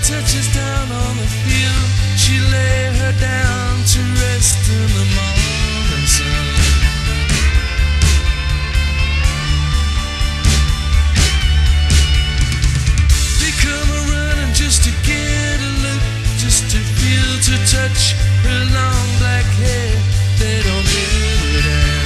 touches down on the field, she lay her down to rest in the morning sun. They come a-running just to get a look, just to feel, to touch her long black hair. They don't give a damn.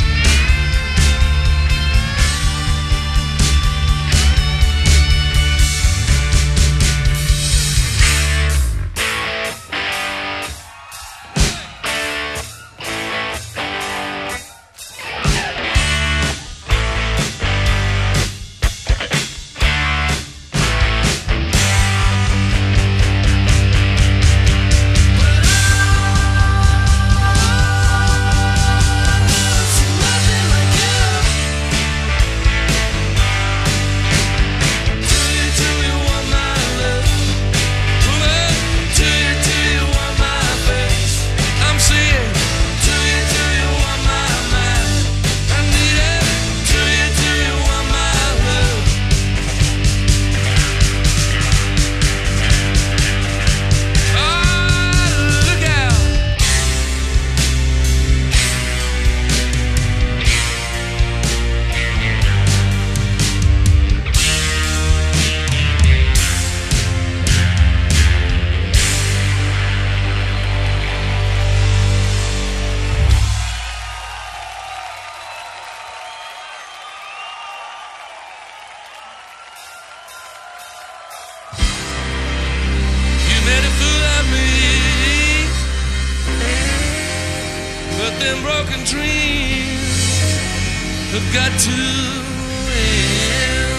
Them broken dreams have got to end.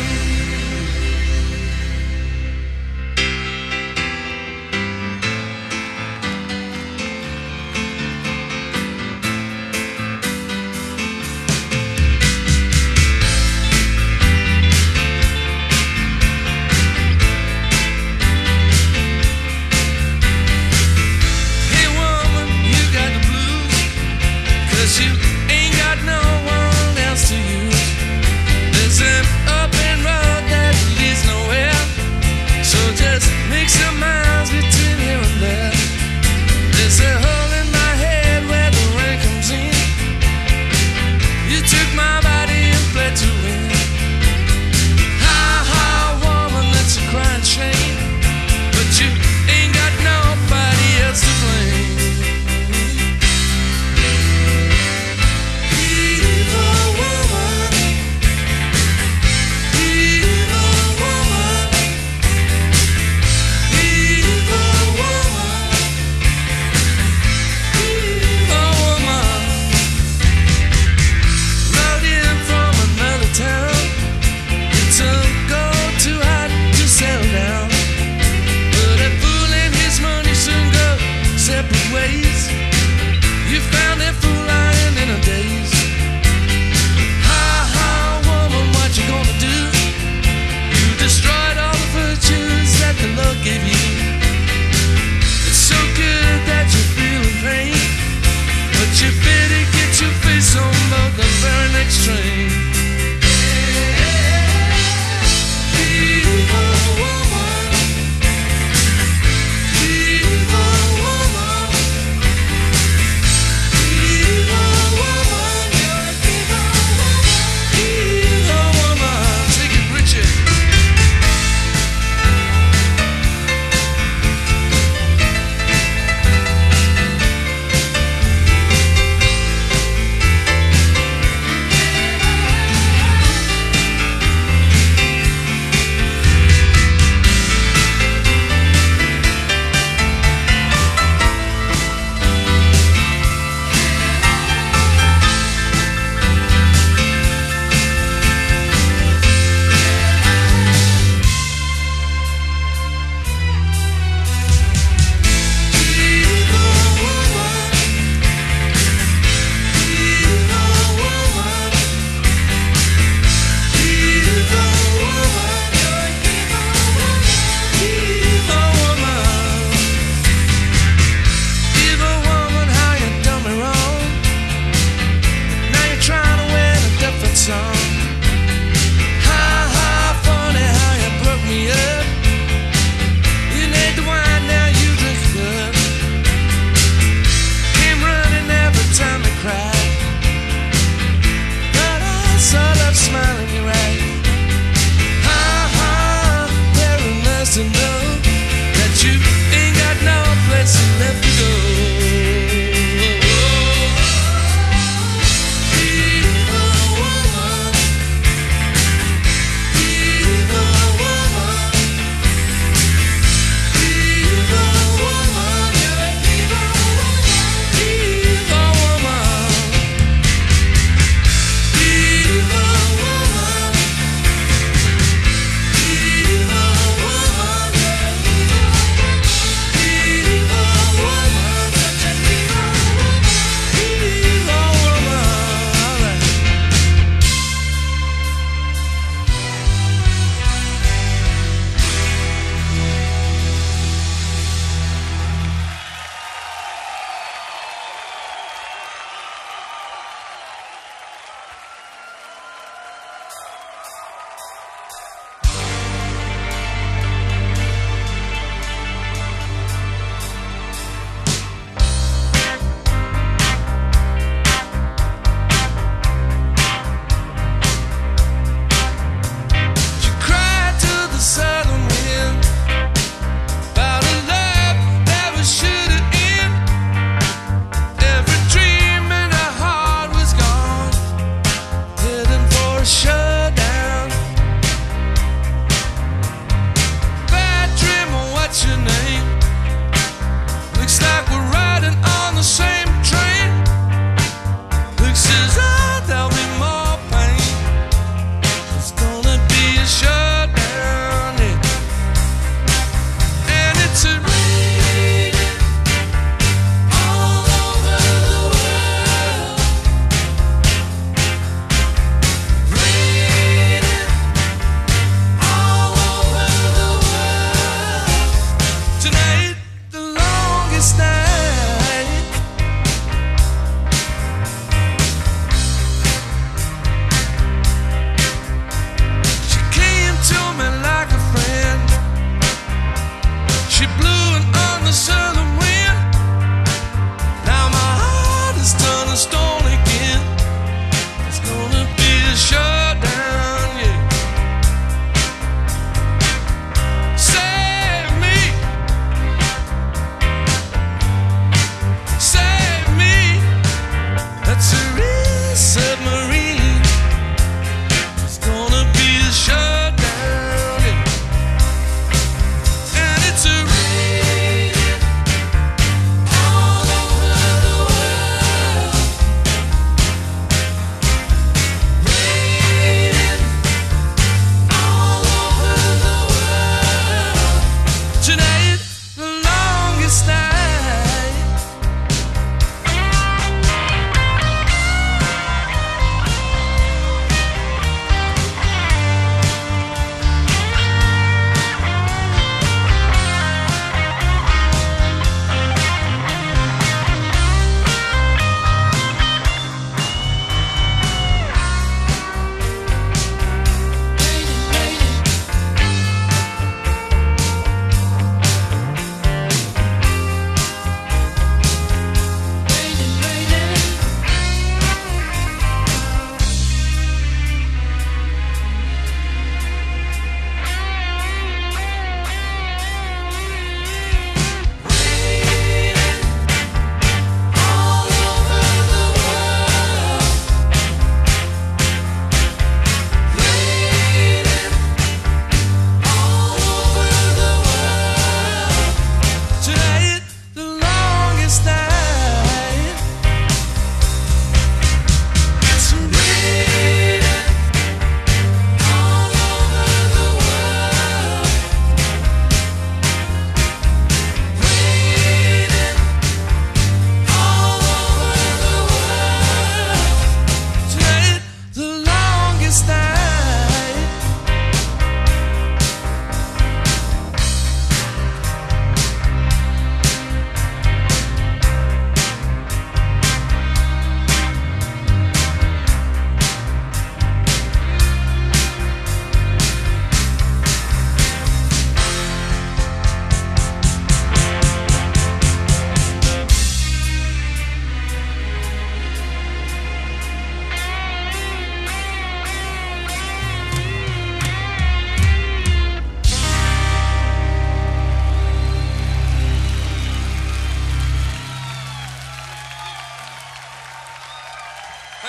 You ain't got no one else to use. There's an open road that leads nowhere, so just make some miles between here and there. There's a hole in my head where the rain comes in. You took my body and fled to win. Ha, woman, that's a crying shame, but you ain't got nobody else to blame. You found that fool lying in a daze. Ha, woman, what you gonna do? You destroyed all the virtues that the Lord gave you. It's so good that you're feeling pain, but you better get your face on board the very next train.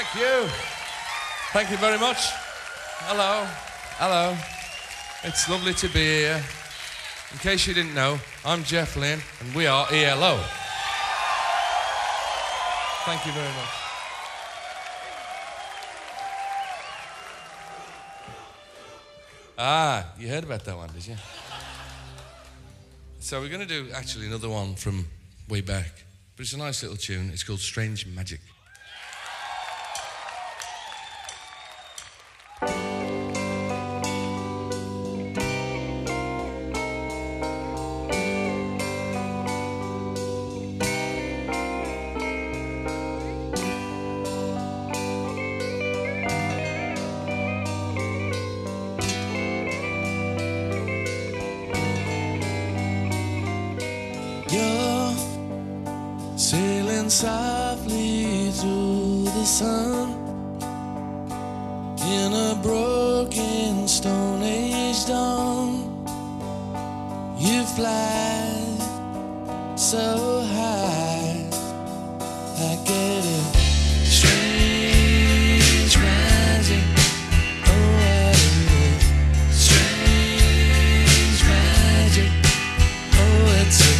Thank you. Thank you very much. Hello. Hello. It's lovely to be here. In case you didn't know, I'm Jeff Lynne, and we are ELO. Thank you very much. Ah, you heard about that one, did you? So we're going to do actually another one from way back. But it's a nice little tune. It's called Strange Magic. Sailing softly through the sun in a broken Stone Age dawn. You fly so high, I get a strange magic. Oh, what a strange magic. Oh, it's a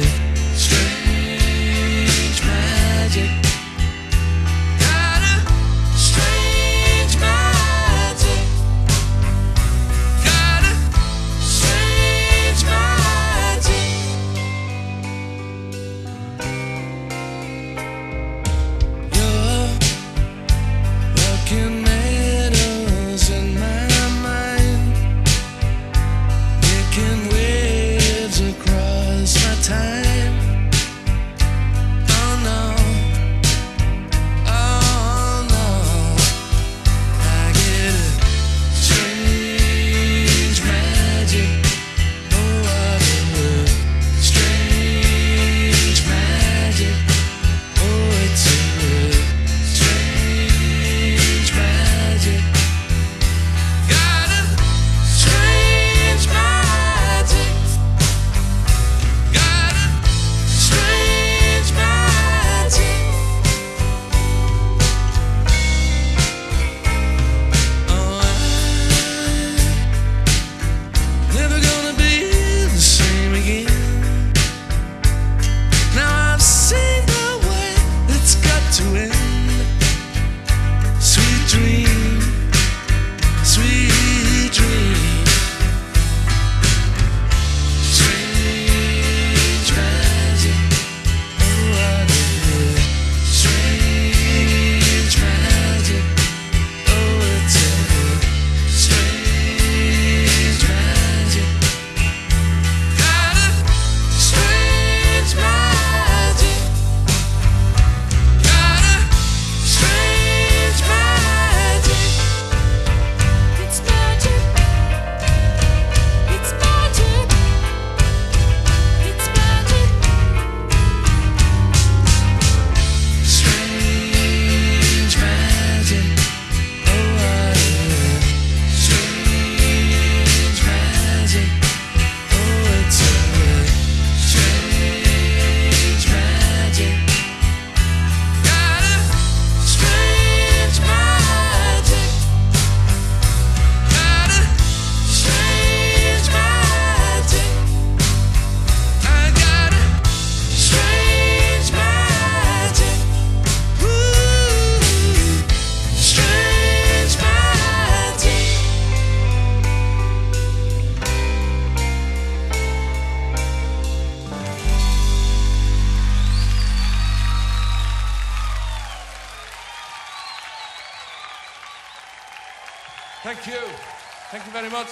Thank you. Thank you very much.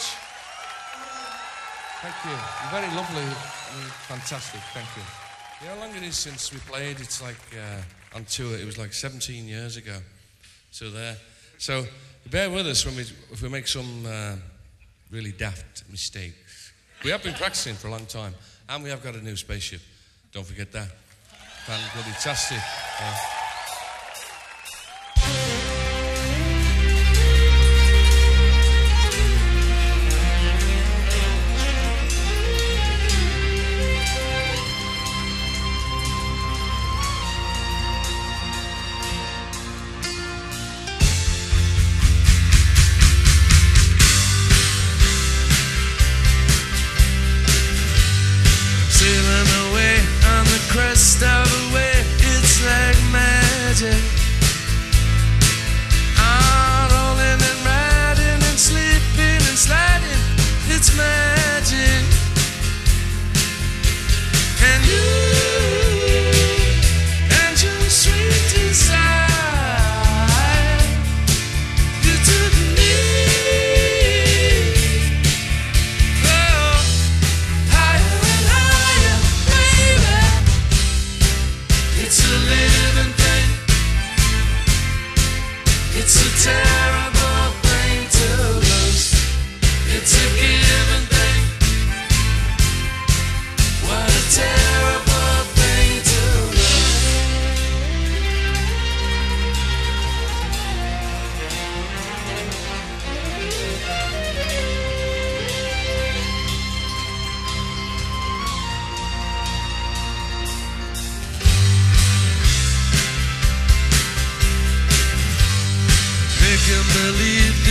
Thank you. You're very lovely. You're fantastic. Thank you. You know how long it is since we played? It's like on tour. It was like 17 years ago. So there. So bear with us when if we make some really daft mistakes. We have been practicing for a long time, and we have got a new spaceship. Don't forget that. Fantastic.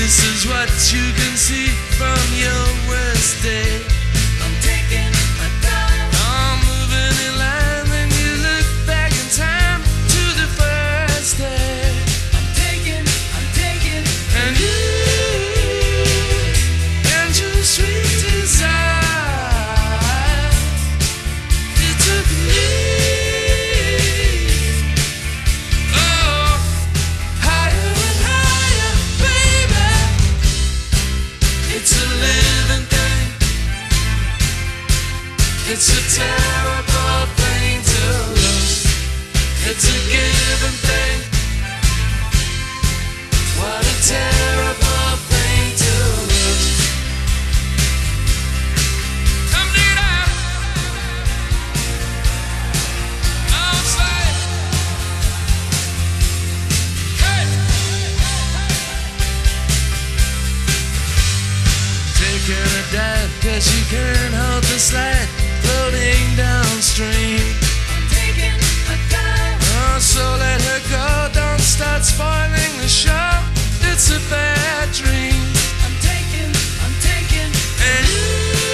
This is what you can see from your worst day. I'm taking a dive. I'm moving in line when you look back in time to the first day. I'm taking, And you and your sweet desire, you took me, oh, higher and higher, baby. It's a living thing. It's a terrible thing to lose. It's a given thing. What a terrible thing to lose. Come need out. I'll say, hey. Taking a dive 'cause you can't hold the slide, floating downstream. I'm taking a dive. Oh, so let her go, don't start spoiling the show. It's a bad dream. I'm taking, And you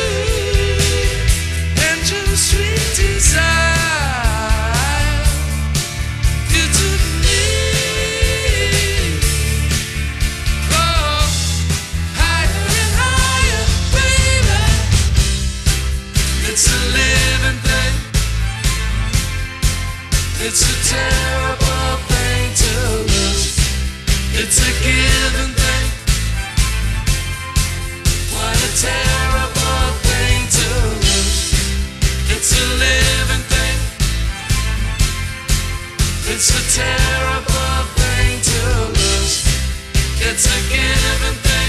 and your sweet desire, you took me, oh, higher and higher, baby. It's a living thing. It's a terrible thing to lose. It's a given thing. What a terrible thing to lose. It's a living thing. It's a terrible thing to lose. It's a given thing.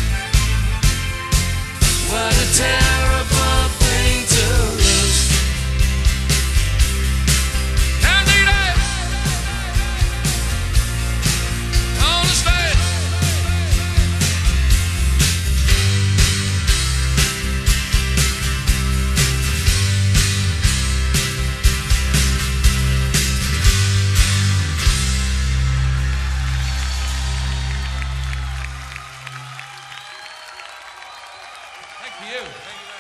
What a terrible thing to lose. Now, need I on the stage? Thank you. Thank you very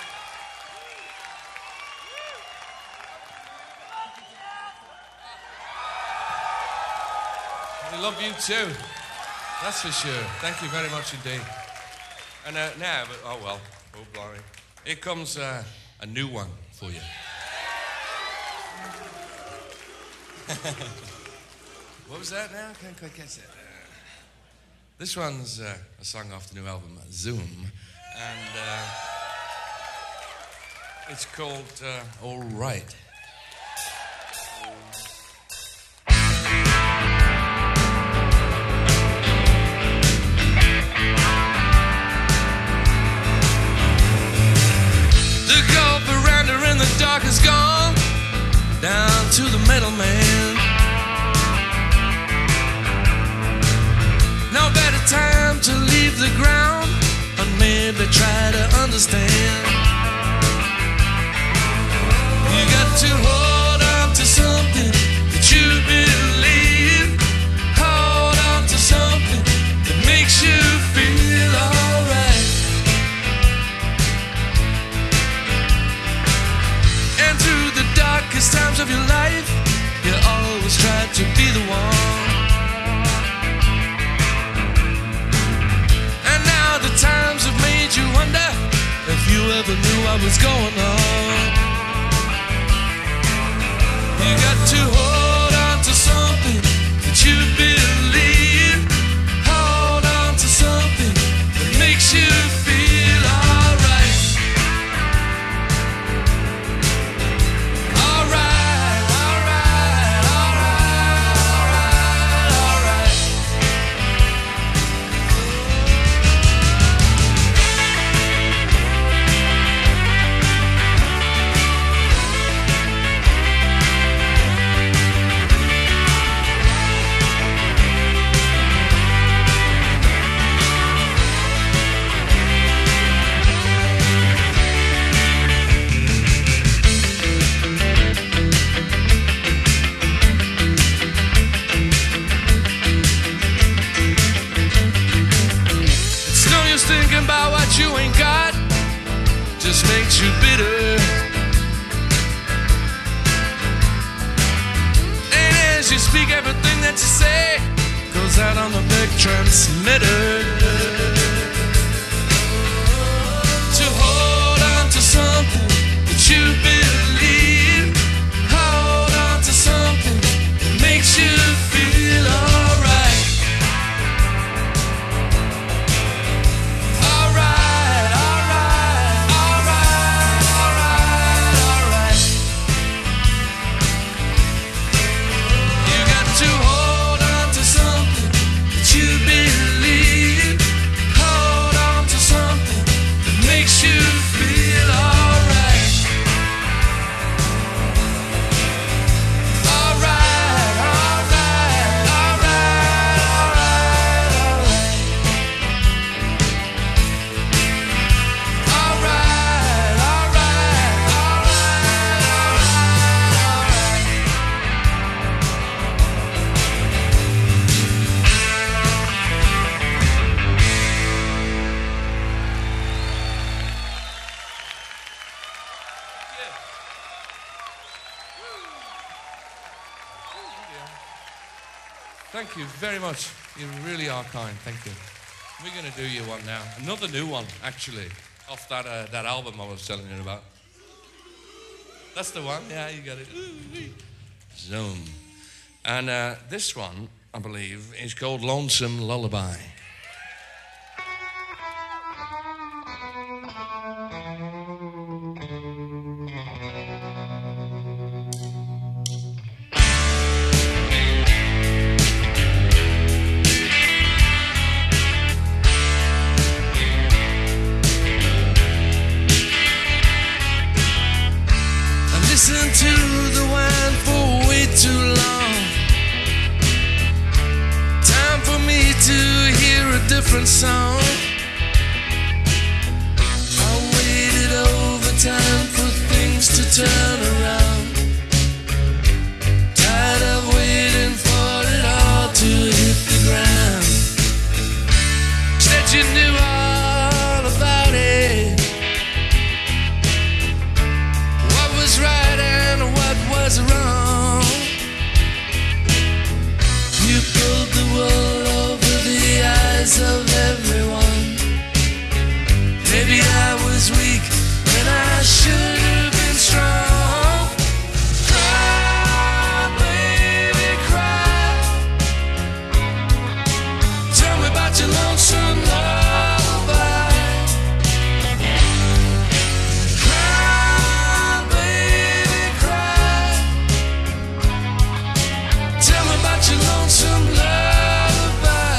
much. We love you too. That's for sure. Thank you very much indeed. And now, oh well, oh blimey. Here comes a new one for you. What was that now? Can't quite catch that. This one's a song off the new album, Zoom. And it's called All Right. The gold veranda in the dark is gone, down to the middleman. No better time to leave the ground and maybe try to understand. You got to hold on to something that you believe. Hold on to something that makes you feel alright. And through the darkest times of your life, you always try to be the one. And now the times have made you wonder if you ever knew what was going on. You got to hold on to something that you believe. Hold on to something that makes you feel alright. Alright, alright, alright, alright, alright. makes you bitter. And as you speak, everything that you say goes out on the big transmitter. To hold on to something that you believe, hold on to something that makes you feel alright. Alright, alright, alright, alright, alright. You got to hold on to something that you believe, hold on to something that makes you feel alright. Alright, alright, alright, alright, alright. Alright, alright, alright, alright. Thank you very much. You really are kind. Thank you. We're going to do you one now. Another new one, actually, off that album I was telling you about. That's the one. Yeah, you got it. Zoom. And this one, I believe, is called Lonesome Lullaby. I listened to the wine for way too long. Time for me to hear a different song. I waited overtime for things to turn around. Tired of waiting for it all to hit the ground. Said you knew all about it, what was right and what was wrong. You pulled the wool over the eyes of everyone. Maybe I was weak when I should have been strong. Cry, baby, cry. Tell me about your lonesome lullaby. Cry, baby, cry. Tell me about your lonesome lullaby.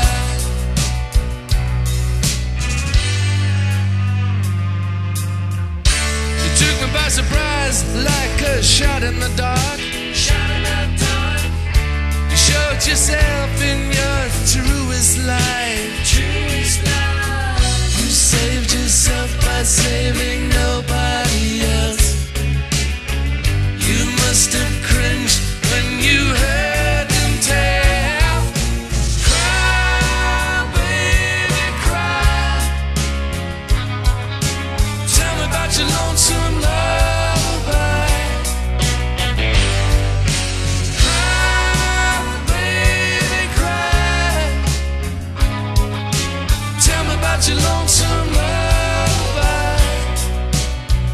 You took me by surprise like a shot in the dark. Shot in the dark. You showed yourself in your truest light. Truest light. You saved yourself by saving nobody else. You must have cringed when you heard them tell. Cry, baby, cry. Tell me about your lonesome lullaby. Cry, baby, cry. Tell me about your lonesome lullaby.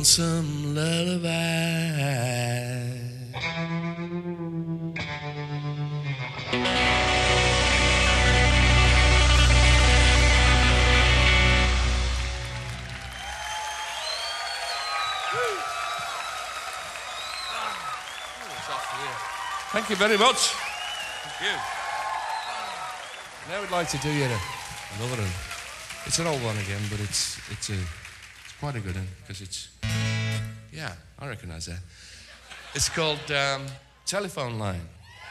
lonesome lullaby. Thank you very much. Thank you. Now we'd like to do you another one. It's an old one again, but it's quite a good one because it's, yeah, I recognise that. It's called Telephone Line.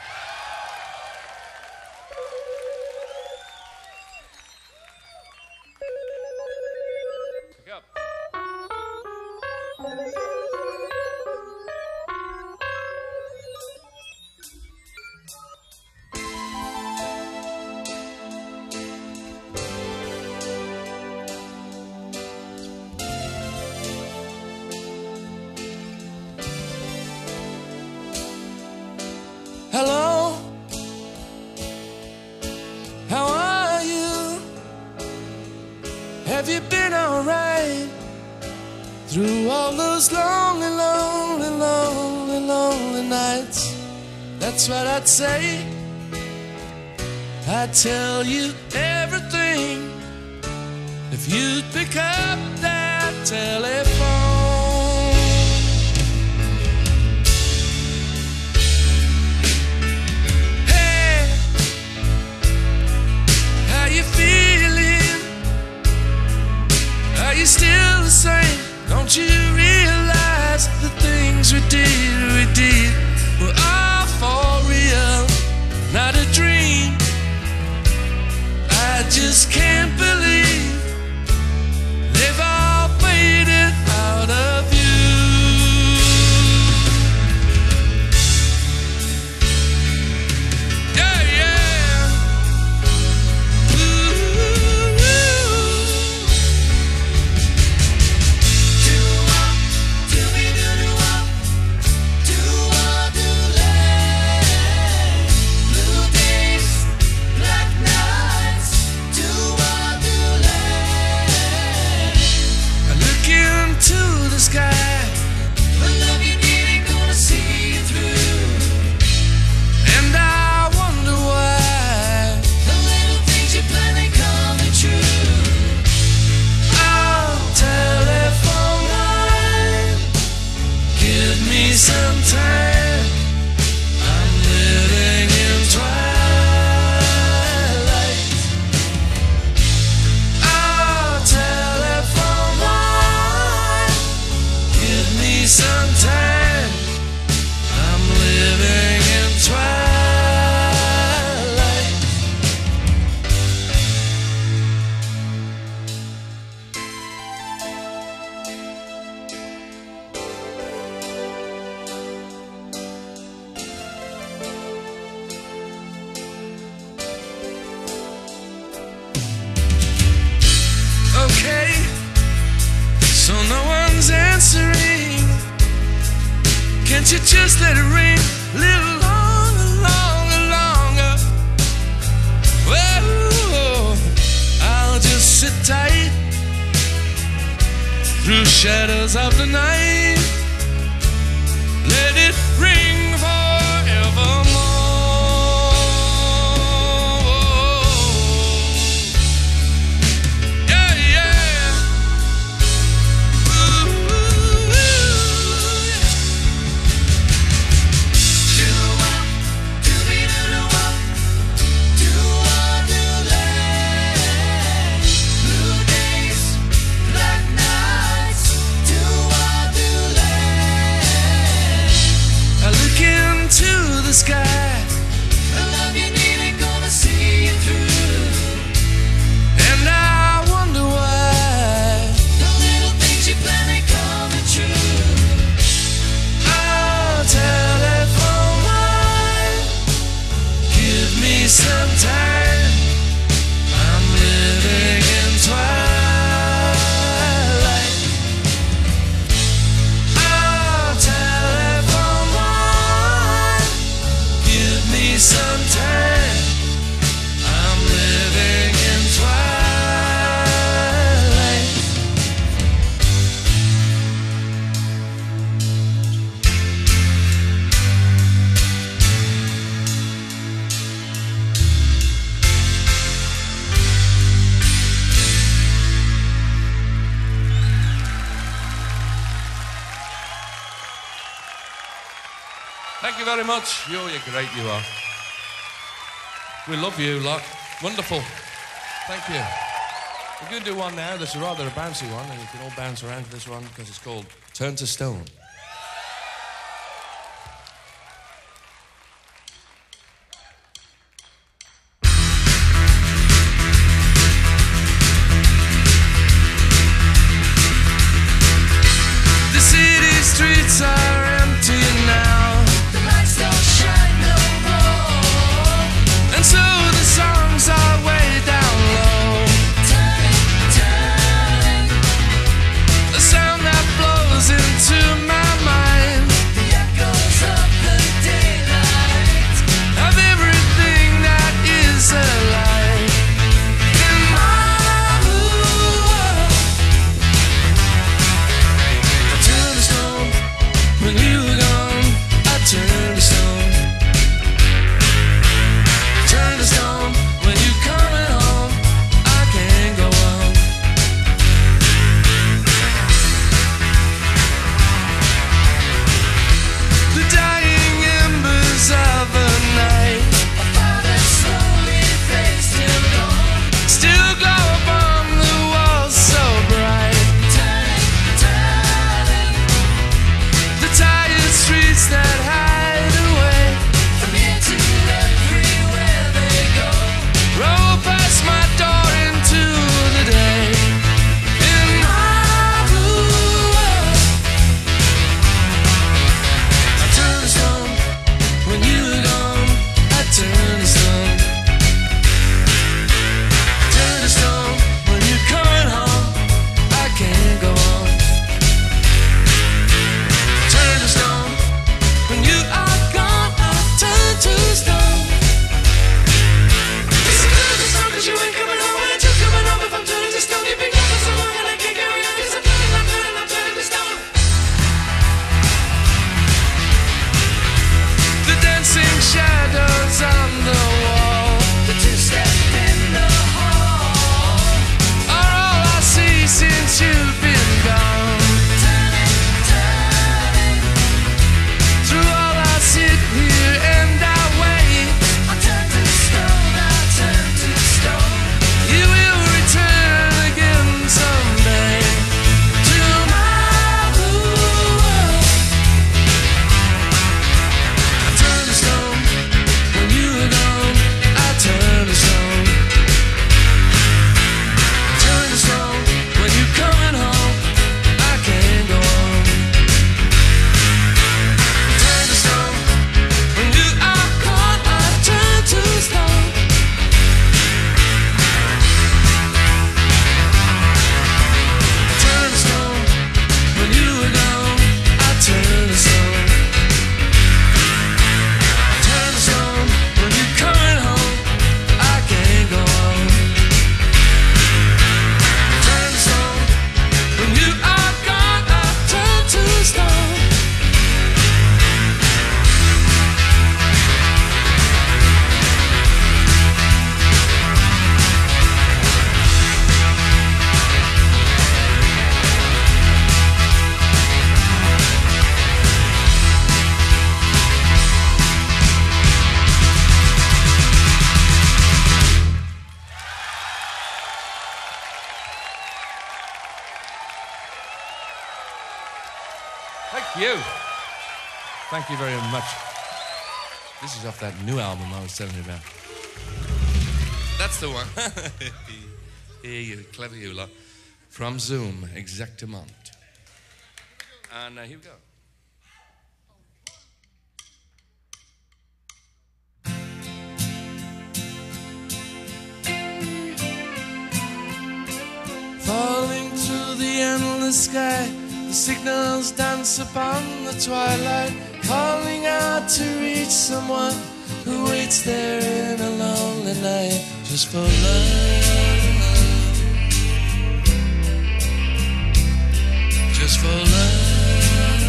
Pick up. Hello, how are you? Have you been alright through all those lonely, lonely, lonely, lonely nights? That's what I'd say. I'd tell you everything if you'd pick up that telephone. Are you still the same? Don't you realize the things we did were all for real, not a dream? I just can't believe they've all faded out of you. Yeah, yeah. Ooh. Some time I'm living in twilight. Oh, telephone line, give me some time. I'm living in twilight. Okay, so no one's answering. Can't you just let it ring a little longer, longer, longer? Whoa, I'll just sit tight through shadows of the night. Let it ring forevermore. Blue days, black nights, do I do Thank you very much. You're great, you are. We love you lot. Wonderful. Thank you. We're going to do one now that's rather a bouncy one, and you can all bounce around to this one because it's called Turn to Stone. The city streets are empty now. The lights don't shine no more. And so the songs are way down low. Turning, The sound that blows into my mind the echoes of the daylight. of everything that is alive. In my world, I turn to stone when you were gone. I turn to stone. Turn to stone when you coming home. I can't go on. The dying embers of a night a father slowly fades till dawn. still glow upon the walls so bright. Turning, The tired streets that hide away from here to everywhere they go. roll past my door into the day. In my World, I turn to stone when you were gone. I turn to stone. Turn to stone when you're coming home. I can't go on. Turn to stone when you are gone. I turn to stone. turn to stone 'cause you ain't coming home and you're coming home. If I'm turning to stone, you've been gone for so long and I can't carry on 'cause I'm turning to stone. The dancing shadows on the wall The two-step in the hall. are all I see since you've been gone. Turning, Through all I sit here and I wait. I turn to stone, I turn to stone. You will return again someday to my World, I turn to stone when you were gone. I turn to stone. Turn to stone when you're coming home. I can't go on. Turn to stone when you are gone. I turn to stone. Turn to stone when you were gone. I turn to stone. Turn to stone when you're coming home. I can't go on. Turn to stone when you are gone. I turn to stone. Thank you. Thank you very much. This is off that new album I was telling you about. That's the one. Here you, clever you lot. From Zoom, Exactement. And here we go. Falling to the endless sky, the signals dance upon the twilight, calling out to reach someone who waits there in a lonely night, just for love, just for love.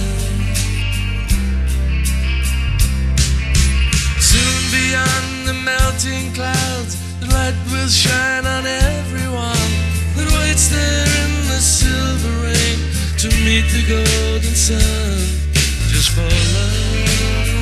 Soon beyond the melting clouds, the light will shine on everyone that waits there in the silver rain to meet the golden sun, just for love.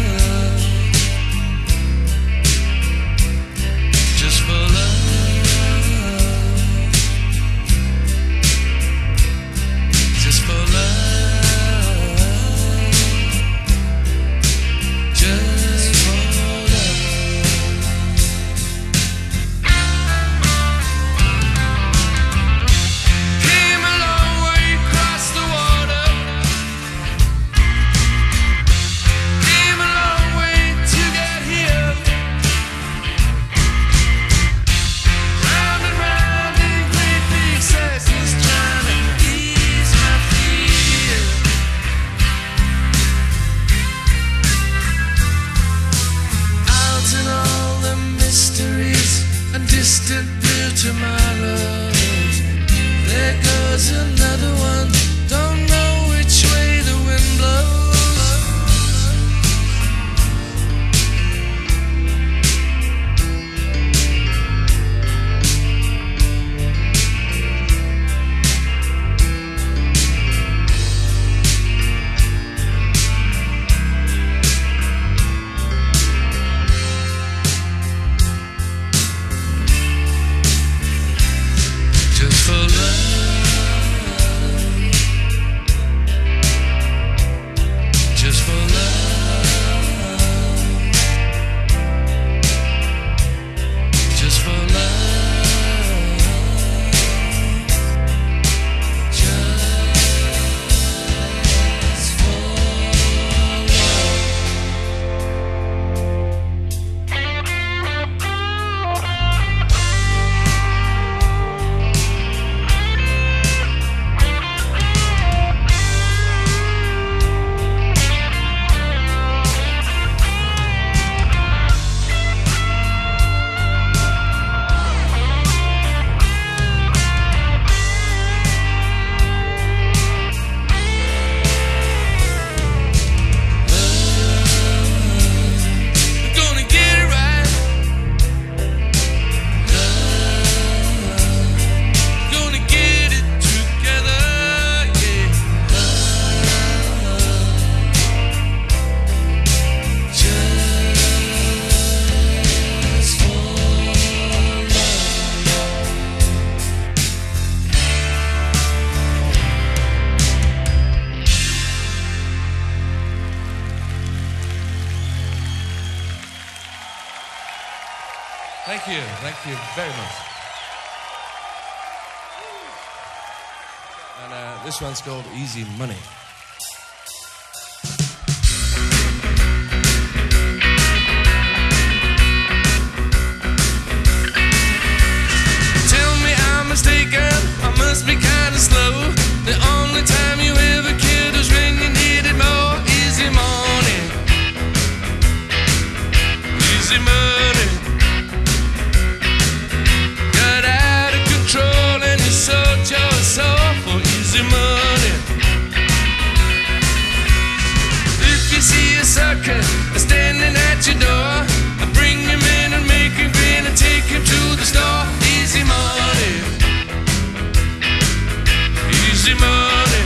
Thank you very much. And this one's called Easy Money. Tell me I'm mistaken, I must be kinda slow. The only time you ever cared was when you needed more. Easy money. Easy money. Got out of control and you sold your soul for easy money. If you see a sucker standing at your door, bring him in and make him grin and take him to the store. Easy money. Easy money.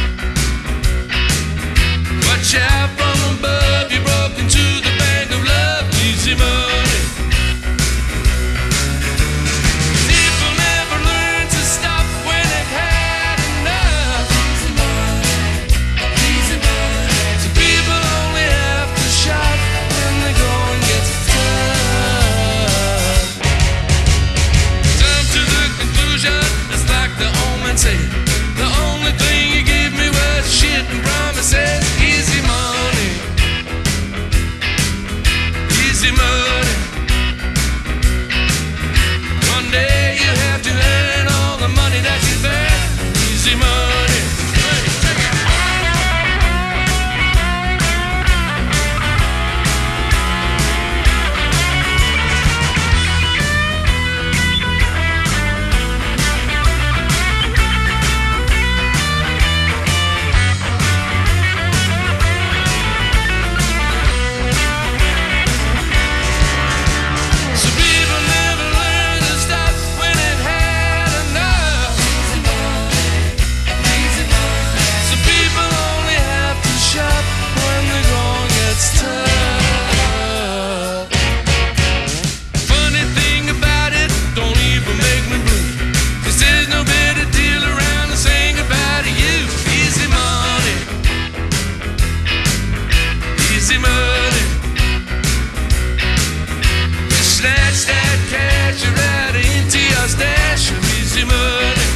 Watch out from above, you broke into the bank of love. Easy money. People never learn to stop when they've had enough. Easy money. Easy money. So people only have to shop when the going gets tough. Come to the conclusion, it's like the old man said. The only thing you give me was shit and promises. Easy money. Easy money. One day you have to earn all the money that you bear. Easy money. Hey, take it. So people never learn to stop when they've had enough. Easy money. So people only have to shop when the going gets tough. Funny thing about it, don't even make me blue. 'Cause there's no better deal around than saying goodbye to you. Easy money. Easy money. You snatch that cash right into your stash of easy money.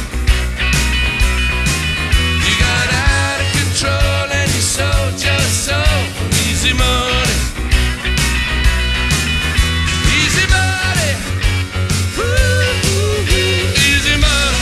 You got out of control and you sold your soul for easy money. Easy money. Woo-hoo-hoo. Easy money.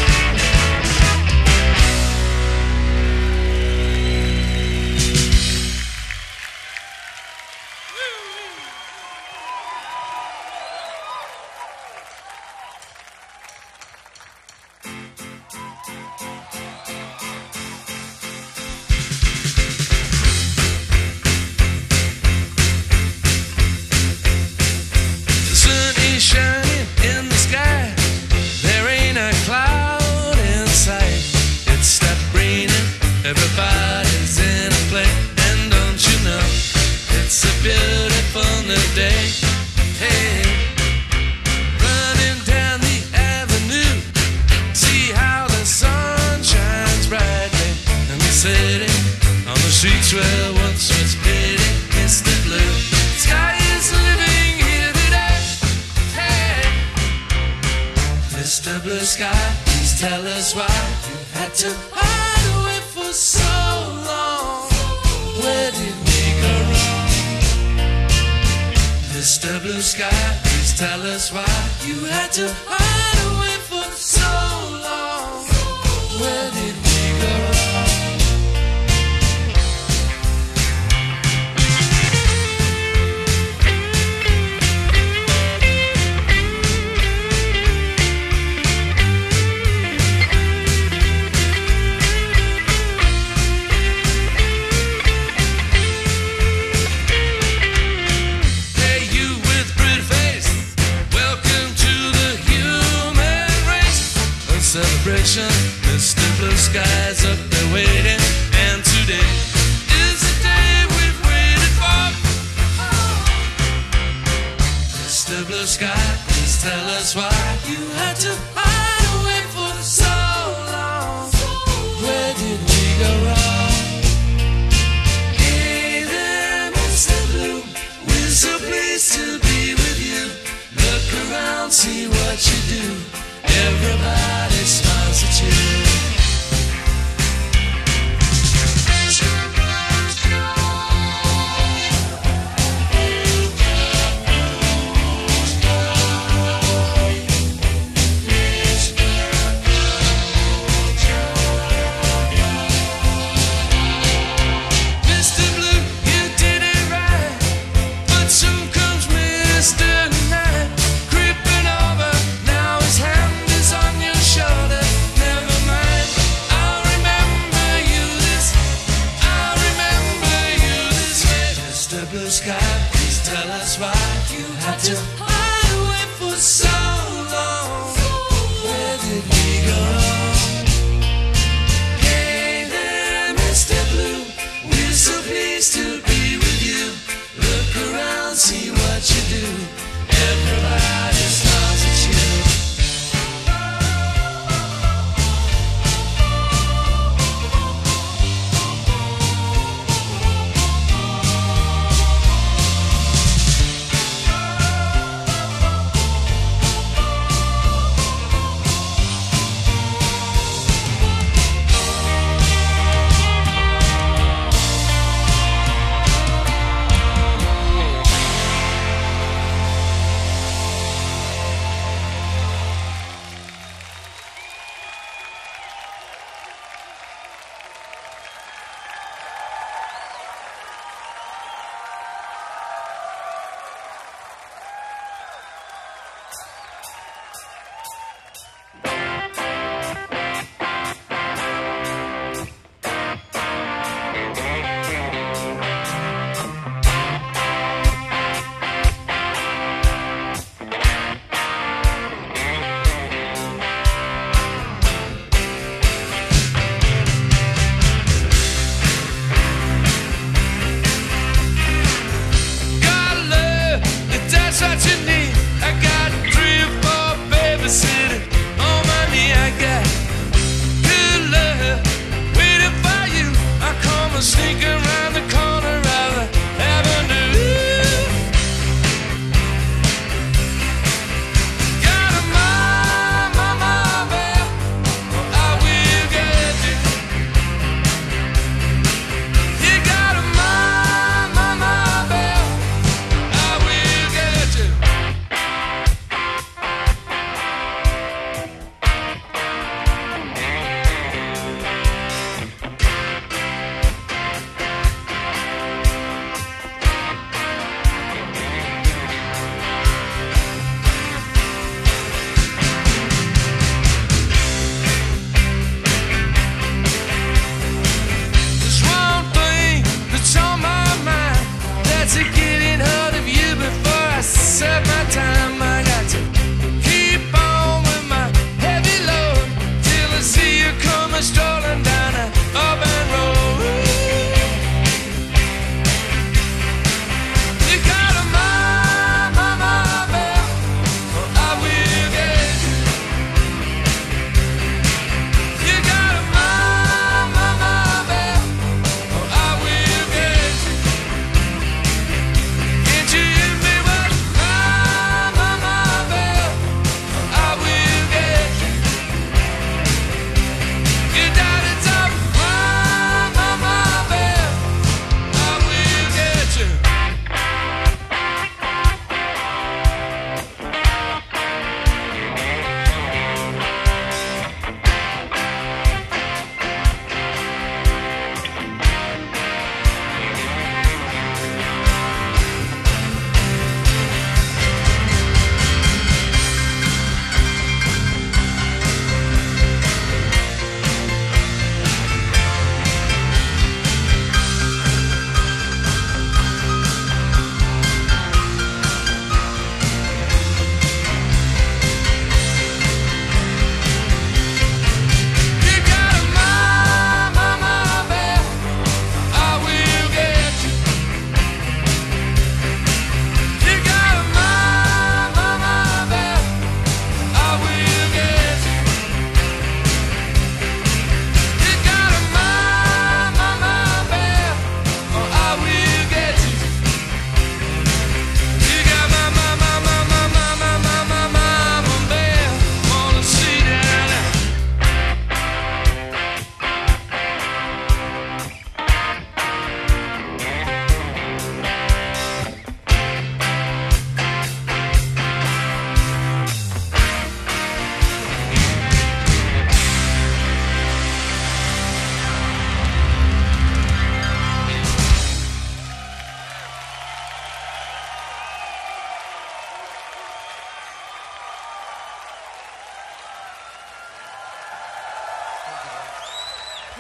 The sun is shining in the sky. There ain't a cloud in sight. It stopped raining. Everybody's in a play. And don't you know, it's a beautiful new day. Hey, running down the avenue. See tell us why you had to hide away for so long. Where did we go wrong? Mr. Blue Sky, please tell us why you had to hide away for so long. Where did we go wrong? Mr. Blue Sky's up there waiting, and today is the day we've waited for. Mr. Blue Sky, please tell us why you had to hide away for so long. Where did we go wrong? Hey there, Mr. Blue, we're so pleased to be with you. Look around, see what you do. Everybody smiles at you. Mr. Blue, you did it right, but soon comes Mr. Night, creeping over. Now his hand on your shoulder, never mind. I'll remember you this way. Mr. Blue Sky, please tell us why you had to hide away for so long. Where did we go wrong? Hey there, Mr. Blue, we're so pleased to be with you. Look around, see what you do. Everybody smiles at you. Sneak around the corner of the avenue. Got a my babe, I will get you. You got a my babe, I will get you.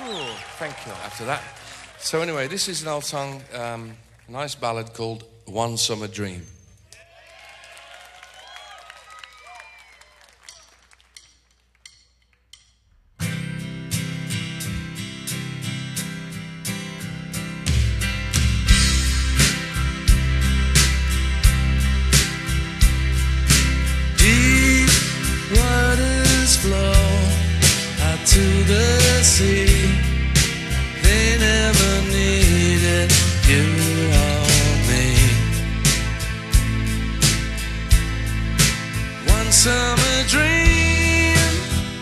Ooh, thank you. After that. So anyway, this is an old song, a nice ballad called One Summer Dream. Deep waters flow out to the sea. They never needed you or me. One summer dream,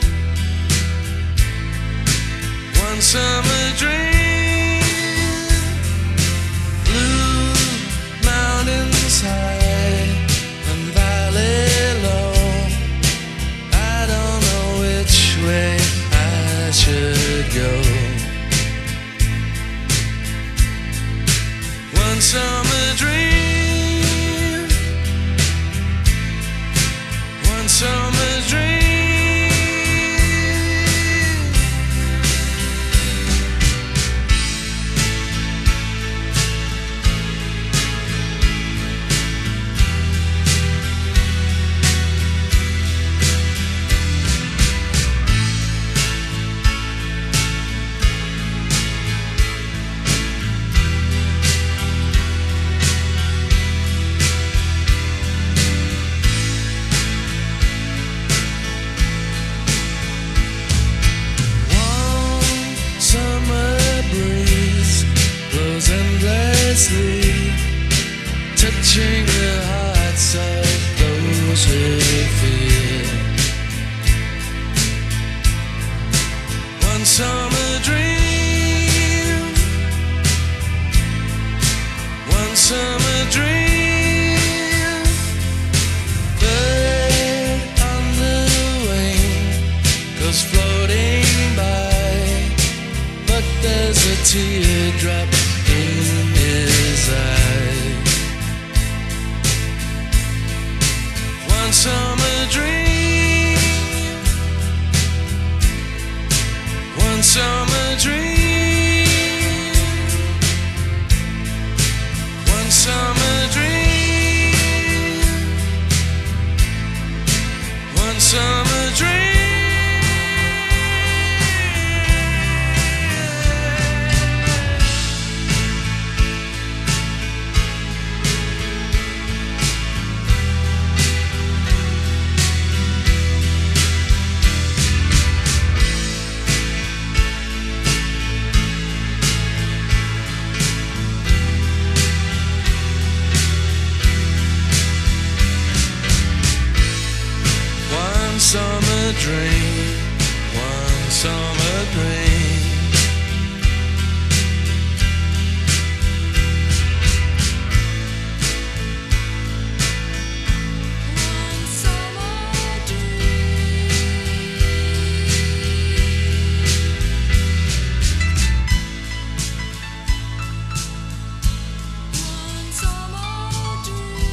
one summer dream. Blue mountains high and valley low. I don't know which way I should go. One summer dream, one summer dream. Touching the hearts of those who feel. One summer dream, one summer dream. Bird on the wing goes floating by, but there's a teardrop in his eye. One summer dream, one summer dream, one summer dream, one summer dream. Summer dream, one summer dream. One summer dream. One summer dream.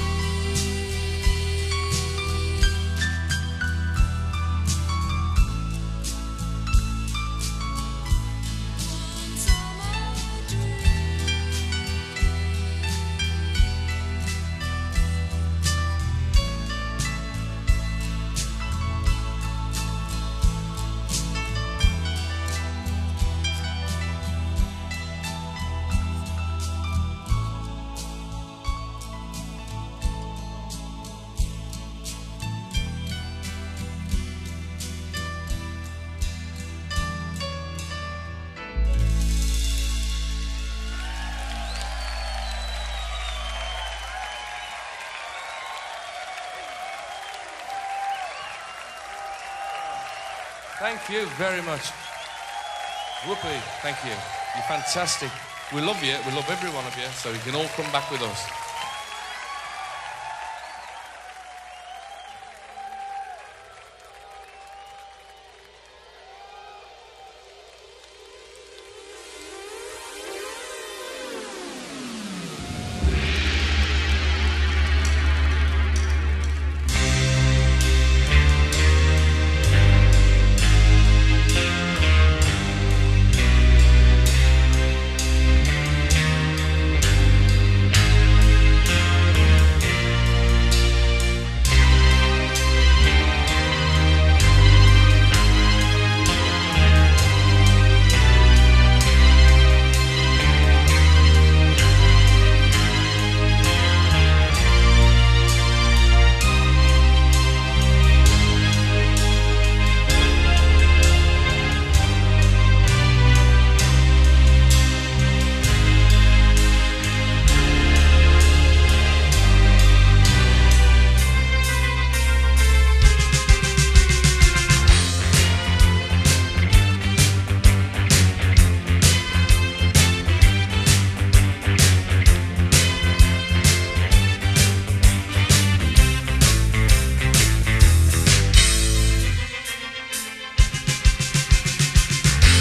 Thank you very much. Whoopi, thank you. You're fantastic. We love you. We love every one of you. So you can all come back with us.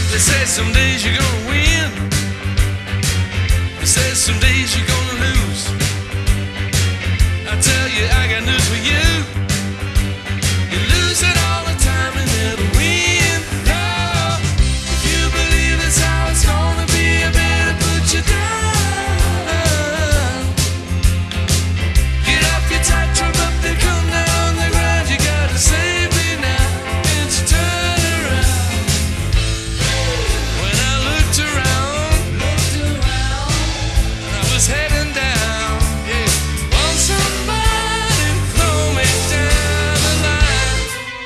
They say some days you're gonna win. They say some days you're gonna lose. I tell you, I got news for you. You lose it all the time and never win. No, if you believe that's how it's gonna be, I better put you down. Get off your tight truck up there, come down the ground. You gotta save me now, and you turn around. When I looked around, I was heading down. Yeah, want somebody throw me down the line.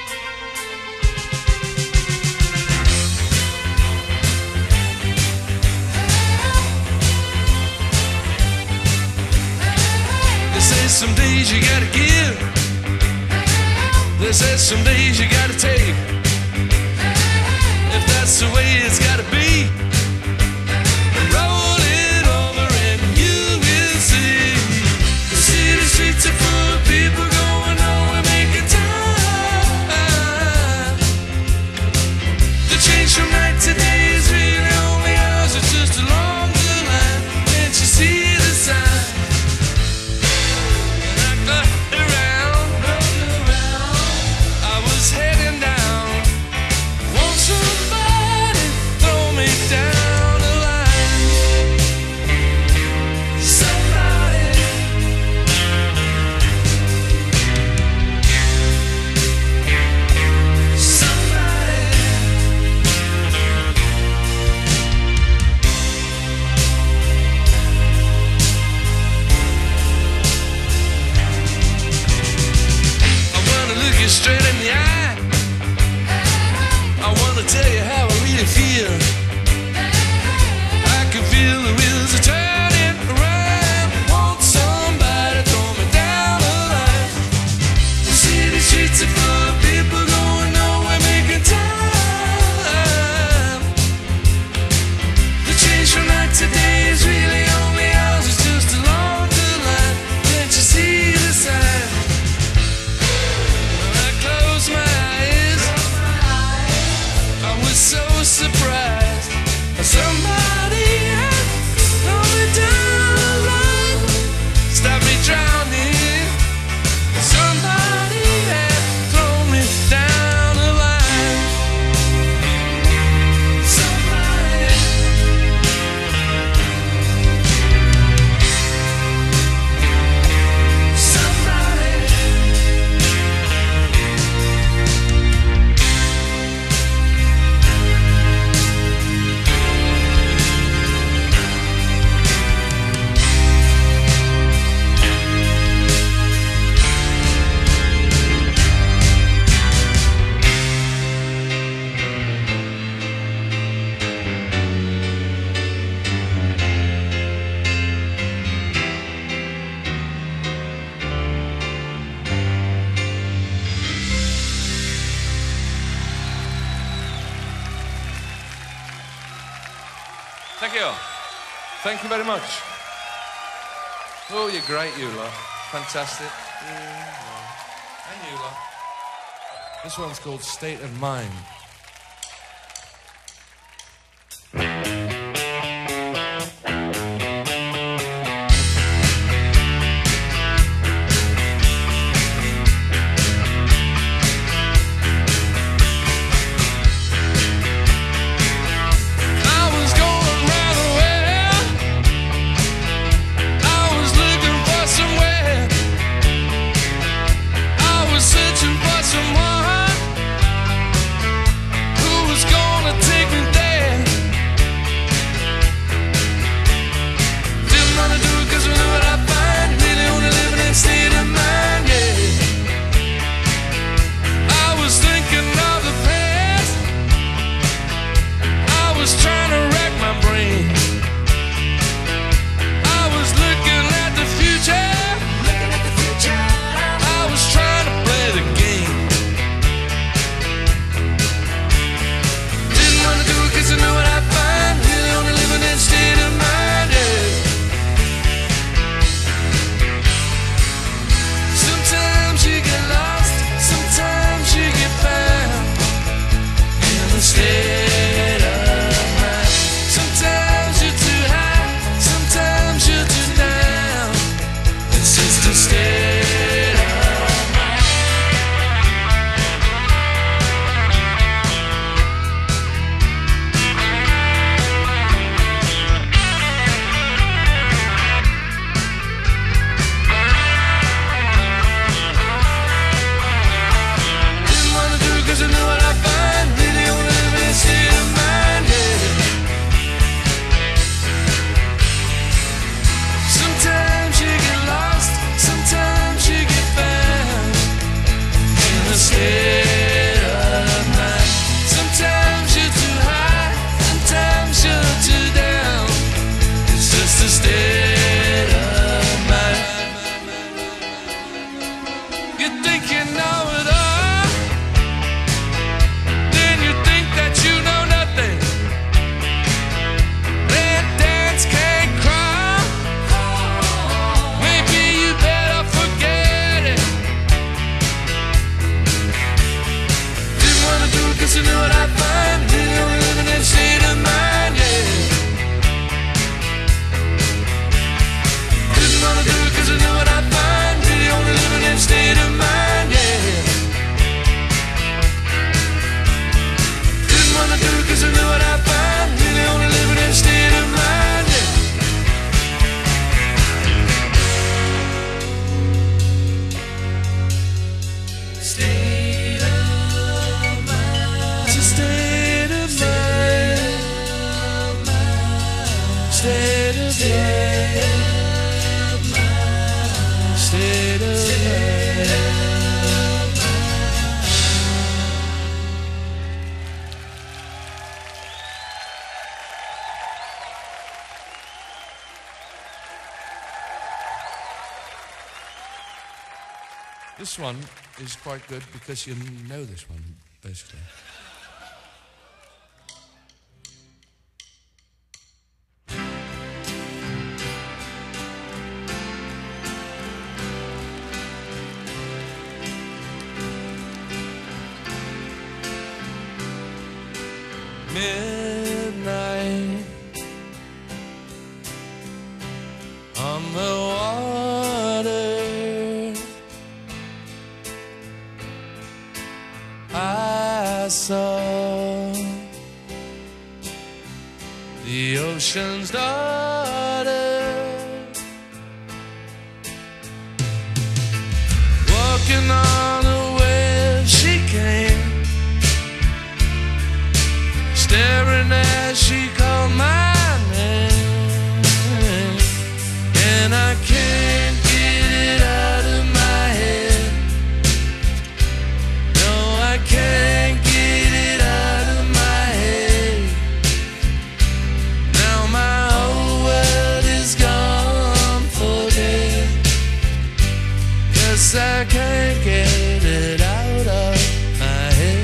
They say some days you gotta give. They say some days you gotta take. If that's the way it's gotta be, roll it over and you will see. The city streets are full of people going nowhere, making time. The change from night to day is really only ours. It's just along the line. Can't you see the sign? And I looked around, I was heading down. Want somebody throw me down the line? Somebody. Somebody. I wanna look you straight in the eye. I wanna tell you how I really feel. I can feel the wheels are turning around. Want somebody throw me down the line. The city streets are full of people going nowhere, making time. The change from night to day is really only ours. It's just along the line. Can't you see the sign? When I close my eyes, I was so surprised. Somebody had thrown me down the line, stop me drowning. Somebody had thrown me down the line. Somebody. Somebody. Thank you. Thank you very much. Oh, you're great, you lot. Fantastic. And you lot. This one's called State of Mind. I was going right away. I was looking for somewhere. I was searching for someone. This one is quite good because you know this one, basically. Midnight on the water, I saw the ocean's daughter walking on a wave. She came staring as she called my name, and I can't get it out of my head. No, I can't get it out of my head. Now my whole world is gone for dead, 'cause I can't get it out of my head.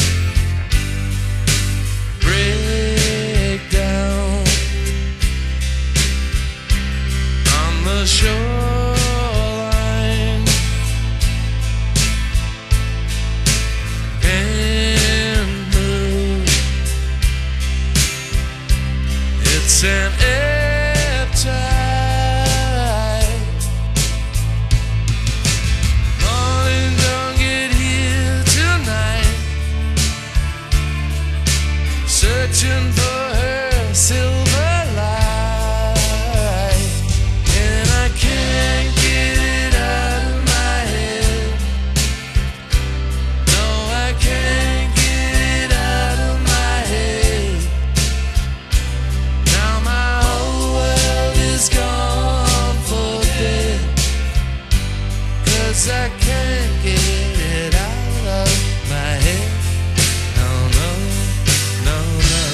The shoreline can't move. It's an ebb tide. Morning don't get here tonight, searching for her silver light. Can't get it out of my head. No, I can't get it out of my head. Now my whole world is gone for dead, 'cause I can't get it out of my head. No, no, no, no.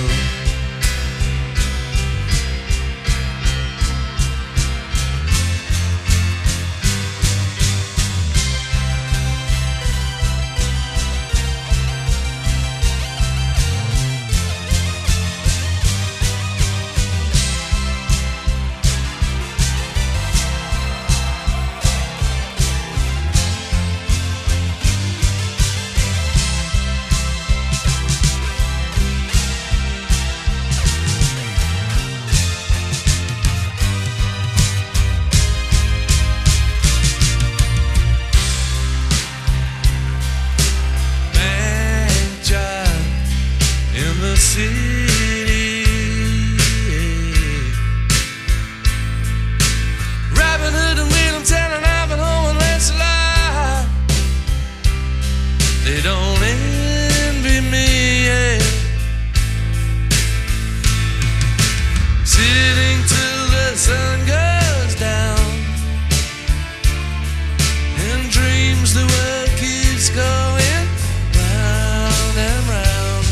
City, Robin Hood and William Tell and Ivanhoe and Lancelot, they don't envy me, yeah. Sitting till the sun goes down, and dreams the world keeps going round and round.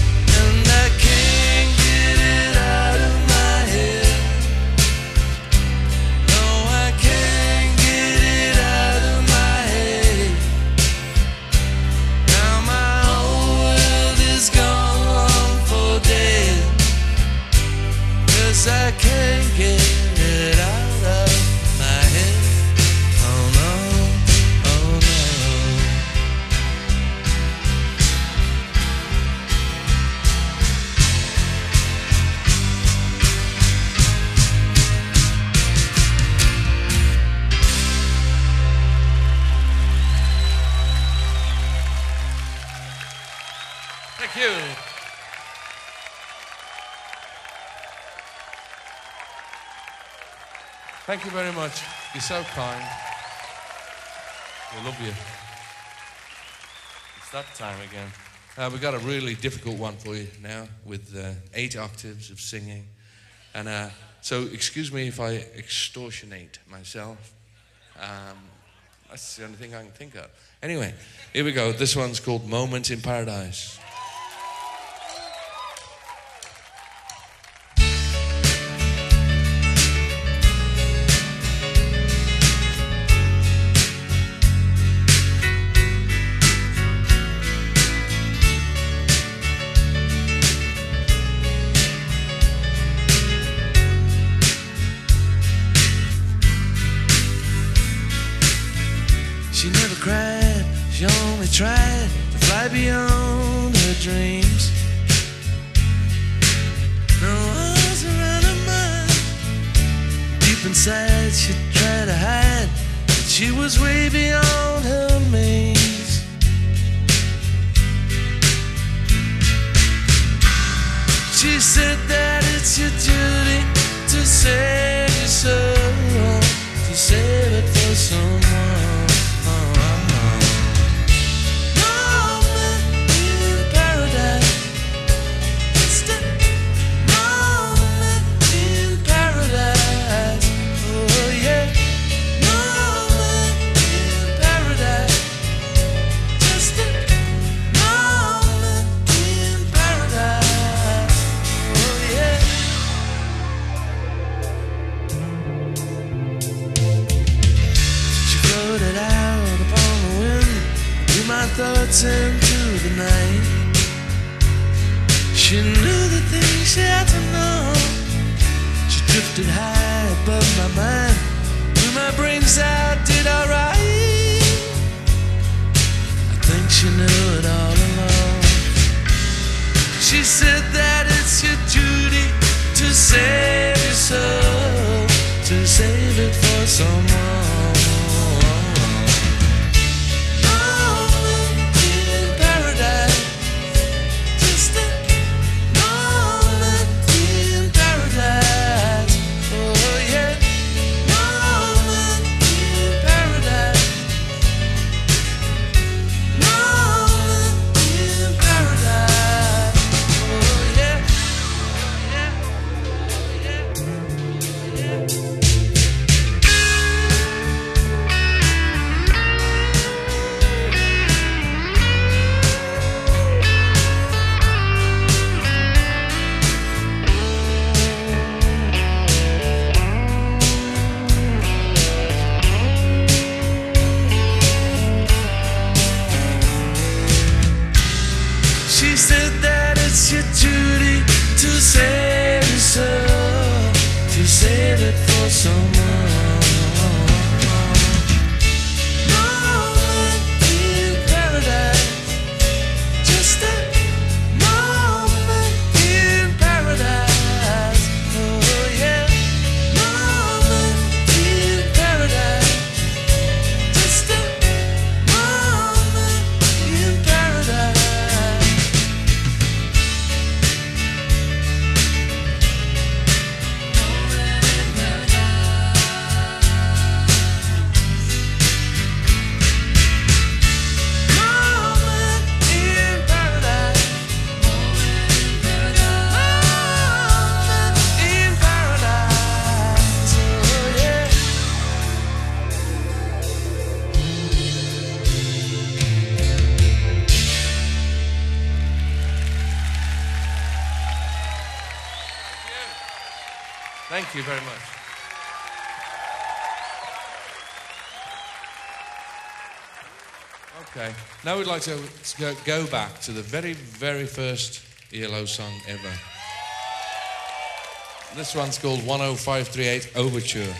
I can't get it out of my head. Oh no, oh no. Thank you. Thank you very much. You're so kind. We love you. It's that time again. We've got a really difficult one for you now with 8 octaves of singing. And so excuse me if I extortionate myself. That's the only thing I can think of. Anyway, here we go. This one's called Moment in Paradise. cried, she only tried to fly beyond her dreams. No walls around her mind. Deep inside she tried to hide that she was way beyond her means. She said that it's your duty to save your soul, to save it for someone. Thoughts into the night. She knew the things she had to know. She drifted high above my mind. Blew my brains out, did alright. I think she knew it all along. She said that it's your duty to save your soul, to save it for someone. She said that it's your duty to save your soul, to save it for someone. Moment in paradise, just a moment in paradise. Oh yeah, moment in paradise, just a moment in paradise. Thank you very much. Okay, now we'd like to go back to the very, very first ELO song ever. This one's called 10538 Overture.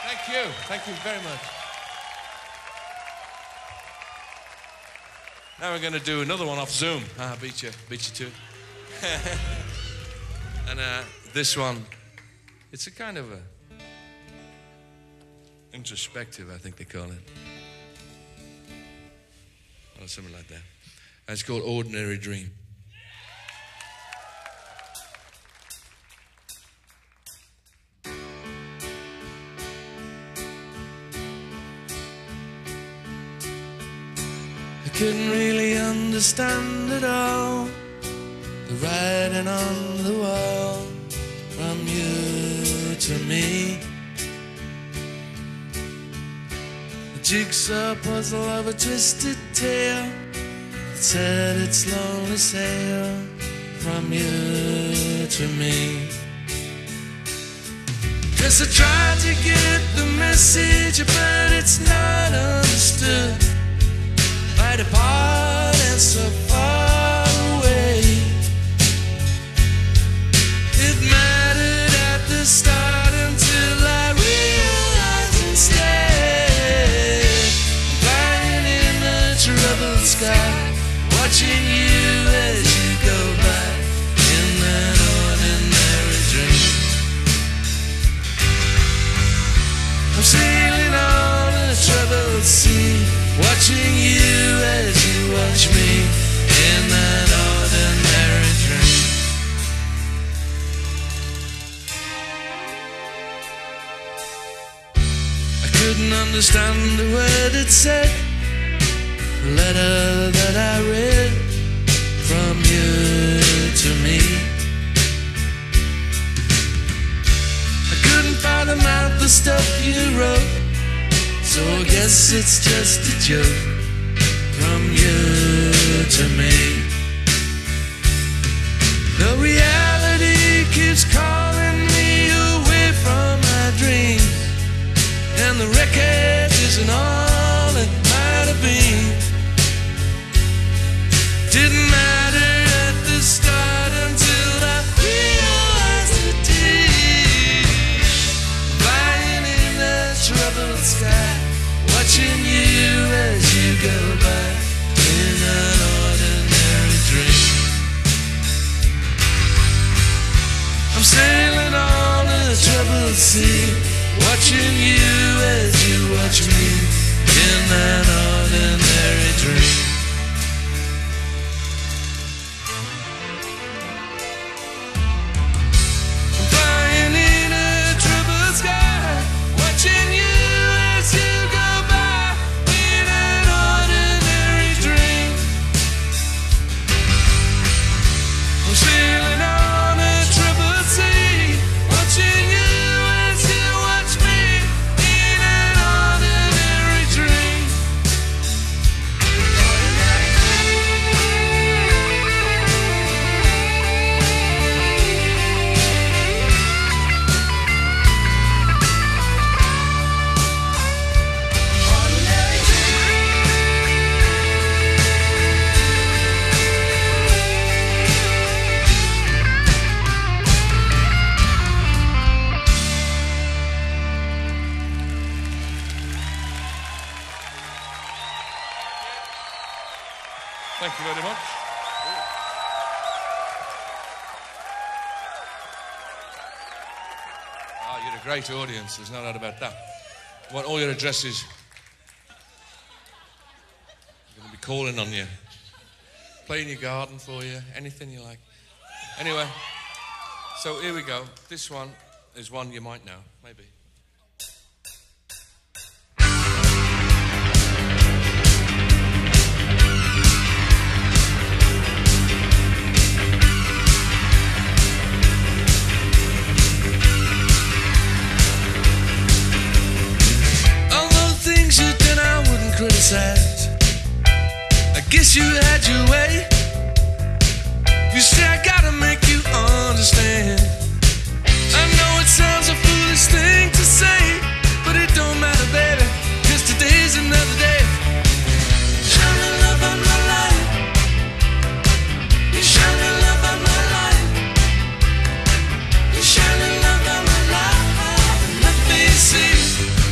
Thank you. Thank you very much. Now we're going to do another one off Zoom. I beat you to it. And this one, it's a kind of a introspective, I think they call it. Or something like that. And it's called Ordinary Dream. I couldn't really understand it all, the writing on the wall, from you to me. The jigsaw puzzle of a twisted tale that said its lonely sail, from you to me. 'Cause I tried to get the message, but it's not understood. Right apart and so far away. It mattered at the start until I realized instead, lying in the troubled sky, watching you as you go by in that ordinary dream. I'm sailing on a troubled sea, watching you as you watch me in that ordinary dream. I couldn't understand the word it said, the letter that I read, from you to me. I couldn't fathom out the stuff you wrote, so I guess it's just a joke, from you to me. The reality keeps calling me away from my dreams, and the wreckage isn't all it might have been. Didn't matter at the start until I realized it did. Flying in the troubled sky, watching you as you go by in an ordinary dream. I'm sailing on a troubled sea, watching you as you watch me in an ordinary dream. I'm flying in a troubled sky, watching you as you go by in an ordinary dream. I'm sailing on a troubled sea, watching you as you watch me in an ordinary dream. Thank you very much. Oh, you're a great audience. There's no doubt about that. I want all your addresses. I'm going to be calling on you. Play in your garden for you. Anything you like. Anyway, so here we go. This one is one you might know, maybe. Criticize. I guess you had your way. You say I gotta make you understand. I know it sounds a foolish thing to say, but it don't matter, baby, 'cause today's another day. Shining love of my life. You're shining love of my life. You're shining love of my life. Let me see.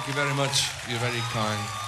Thank you very much. You're very kind.